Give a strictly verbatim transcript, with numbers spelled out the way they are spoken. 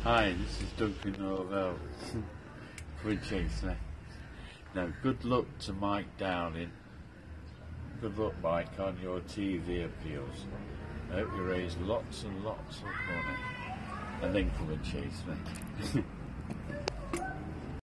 Hi, this is Duncan Norvelle. Come and chase me. Now, good luck to Mike Dowling. Good luck, Mike, on your T V appeals. I hope you raise lots and lots of money. And then come and chase me.